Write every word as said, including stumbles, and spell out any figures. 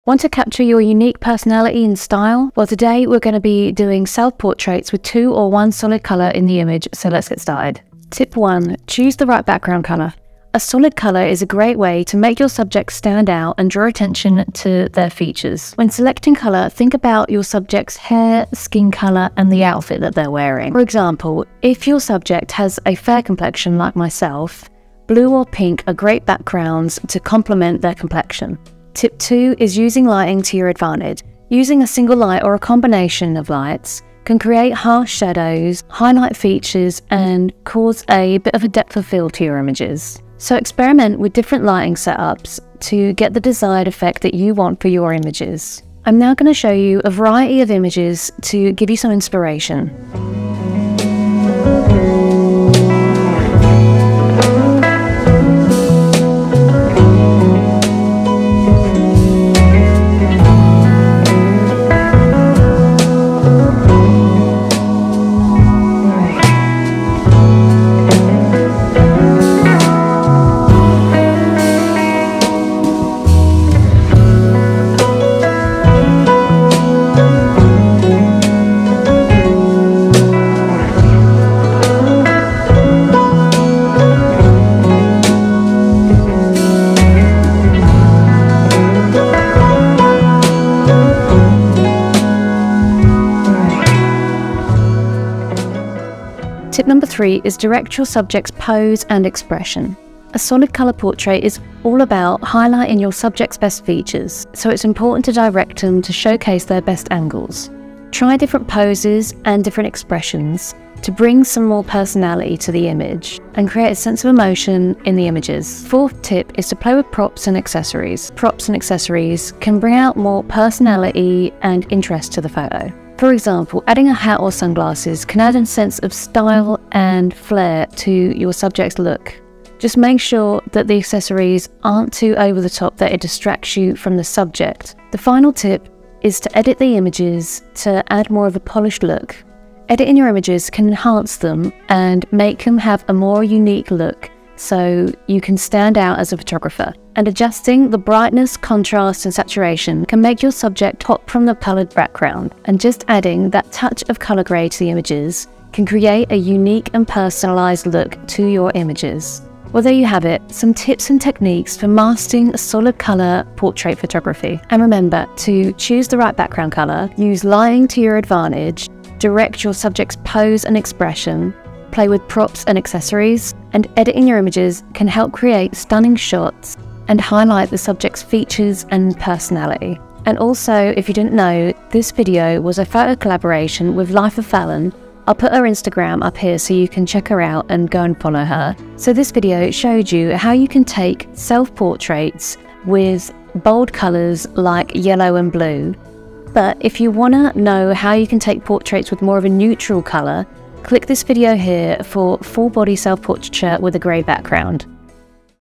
Want to capture your unique personality and style? Well, today we're going to be doing self-portraits with two or one solid colour in the image, so let's get started. Tip one. Choose the right background colour. A solid colour is a great way to make your subject stand out and draw attention to their features. When selecting colour, think about your subject's hair, skin colour and the outfit that they're wearing. For example, if your subject has a fair complexion like myself, blue or pink are great backgrounds to complement their complexion. Tip two is using lighting to your advantage. Using a single light or a combination of lights can create harsh shadows, highlight features, and cause a bit of a depth of field to your images. So experiment with different lighting setups to get the desired effect that you want for your images. I'm now going to show you a variety of images to give you some inspiration. Tip number three is direct your subject's pose and expression. A solid colour portrait is all about highlighting your subject's best features, so it's important to direct them to showcase their best angles. Try different poses and different expressions to bring some more personality to the image and create a sense of emotion in the images. Fourth tip is to play with props and accessories. Props and accessories can bring out more personality and interest to the photo. For example, adding a hat or sunglasses can add a sense of style and flair to your subject's look. Just make sure that the accessories aren't too over the top that it distracts you from the subject. The final tip is to edit the images to add more of a polished look. Editing your images can enhance them and make them have a more unique look, so you can stand out as a photographer. And adjusting the brightness, contrast and saturation can make your subject pop from the coloured background, and just adding that touch of colour grade to the images can create a unique and personalised look to your images. Well, there you have it, some tips and techniques for mastering solid colour portrait photography. And remember to choose the right background colour, use lighting to your advantage, direct your subject's pose and expression, play with props and accessories, and editing your images can help create stunning shots and highlight the subject's features and personality. And also, if you didn't know, this video was a photo collaboration with Life of Fallon. I'll put her Instagram up here so you can check her out and go and follow her. So this video showed you how you can take self-portraits with bold colours like yellow and blue. But if you want to know how you can take portraits with more of a neutral colour, click this video here for full body self-portrait with a grey background.